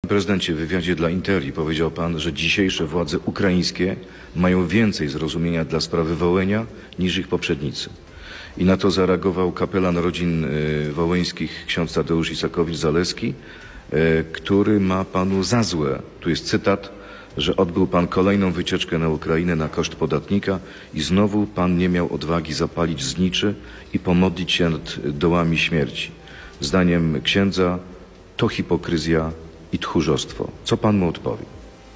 Prezydencie, w wywiadzie dla Interi powiedział pan, że dzisiejsze władze ukraińskie mają więcej zrozumienia dla sprawy Wołynia niż ich poprzednicy. I na to zareagował kapelan rodzin wołyńskich ksiądz Tadeusz Isakowicz-Zaleski, który ma panu za złe, tu jest cytat, że odbył pan kolejną wycieczkę na Ukrainę na koszt podatnika i znowu pan nie miał odwagi zapalić zniczy i pomodlić się nad dołami śmierci. Zdaniem księdza to hipokryzja i tchórzostwo. Co pan mu odpowie?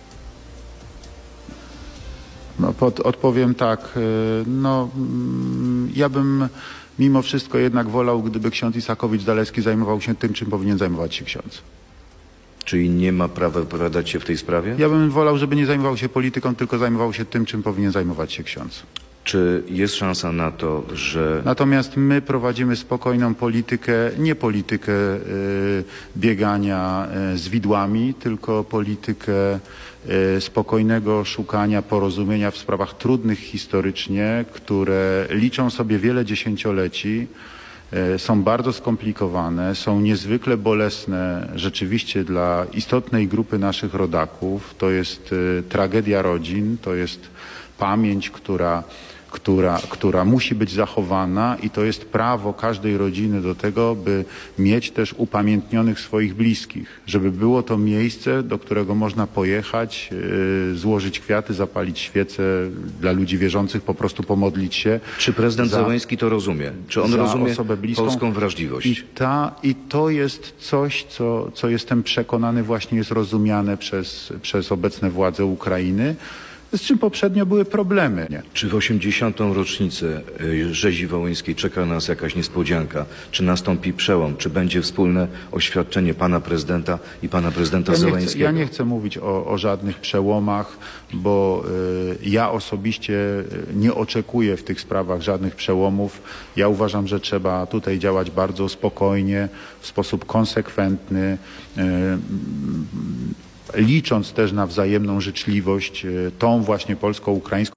No, odpowiem tak. Ja bym mimo wszystko jednak wolał, gdyby ksiądz Isakowicz-Zaleski zajmował się tym, czym powinien zajmować się ksiądz. Czyli nie ma prawa wypowiadać się w tej sprawie? Ja bym wolał, żeby nie zajmował się polityką, tylko zajmował się tym, czym powinien zajmować się ksiądz. Czy jest szansa na to, że... Natomiast my prowadzimy spokojną politykę, nie politykę biegania z widłami, tylko politykę spokojnego szukania porozumienia w sprawach trudnych historycznie, które liczą sobie wiele dziesięcioleci, są bardzo skomplikowane, są niezwykle bolesne rzeczywiście dla istotnej grupy naszych rodaków. To jest tragedia rodzin, to jest pamięć, która musi być zachowana i to jest prawo każdej rodziny do tego, by mieć też upamiętnionych swoich bliskich, żeby było to miejsce, do którego można pojechać, złożyć kwiaty, zapalić świece dla ludzi wierzących, po prostu pomodlić się. Czy prezydent Zełenski to rozumie? Czy on rozumie polską wrażliwość? I to jest coś, co jestem przekonany właśnie jest rozumiane przez obecne władze Ukrainy, z czym poprzednio były problemy. Nie? Czy w 80. rocznicę rzezi wołyńskiej czeka nas jakaś niespodzianka? Czy nastąpi przełom? Czy będzie wspólne oświadczenie pana prezydenta i pana prezydenta Zełenskiego? Ja nie chcę mówić o żadnych przełomach, bo ja osobiście nie oczekuję w tych sprawach żadnych przełomów. Ja uważam, że trzeba tutaj działać bardzo spokojnie, w sposób konsekwentny, licząc też na wzajemną życzliwość, tą właśnie polsko-ukraińską.